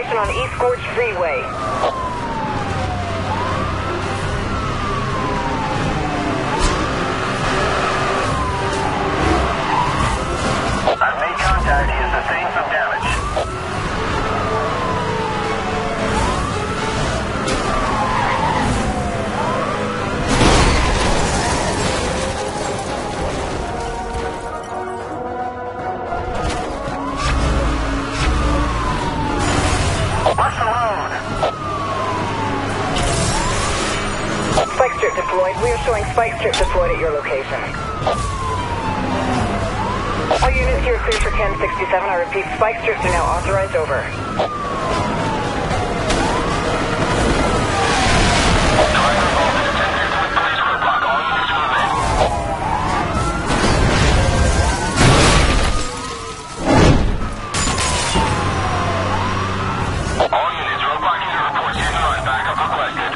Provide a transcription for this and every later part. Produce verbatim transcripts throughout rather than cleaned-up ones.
position on East Gorge Freeway. I've made contact. He has sustained some damage. What's the load? Spike strip deployed. We are showing spike strip deployed at your location. All units here are clear for ten sixty-seven. I repeat, spike strips are now authorized. Over. All units, roadblock unit reports in line. Backup requested.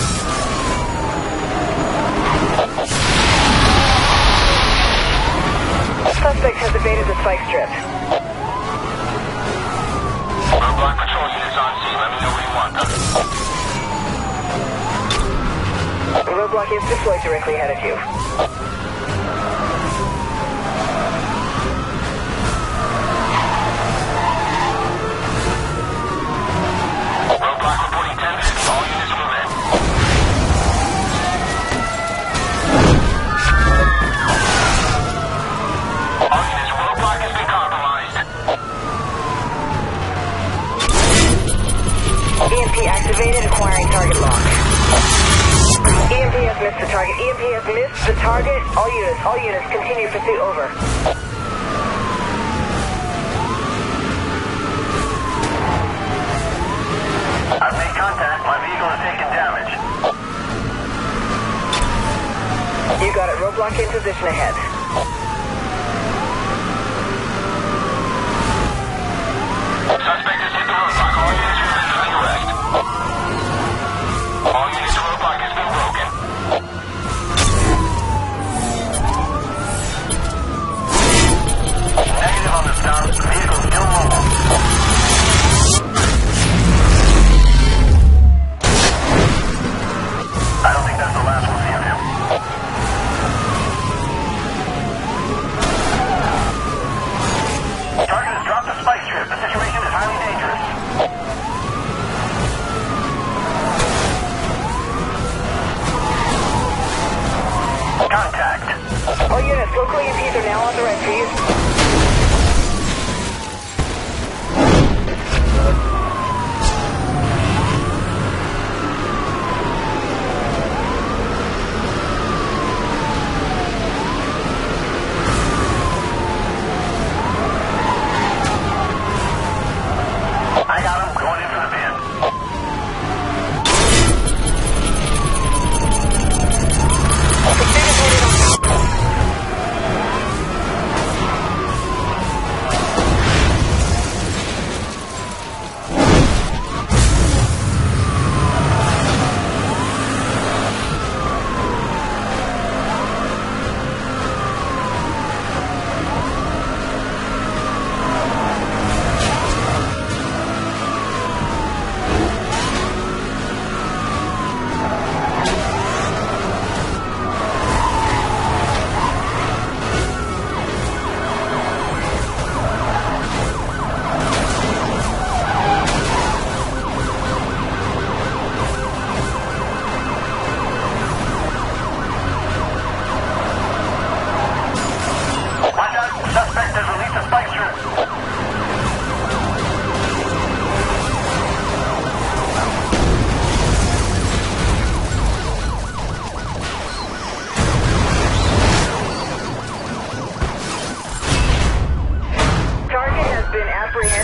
Suspect has evaded the spike strip. Roadblock patrol units on scene. Let me know where you want them. The roadblock is deployed directly ahead of you. Roadblock reporting ten minutes. All units move in. All units, roadblock has been compromised. E M P activated, acquiring target lock. E M P has missed the target. E M P has missed the target. All units, all units, continue pursuit. Over. I've made contact. My vehicle has taken damage. You got it. Roadblock in position ahead. Suspect has hit the roadblock. All units move in for the arrest. All units, roadblock has been broken. Negative on the stop. Vehicle still mobile. I don't think that's the last we'll see of him. Target has dropped the spike strip. The situation is highly dangerous. Contact. All units, local E M Ps are now authorized for use. I got him. Going in for the pin. Apprehended.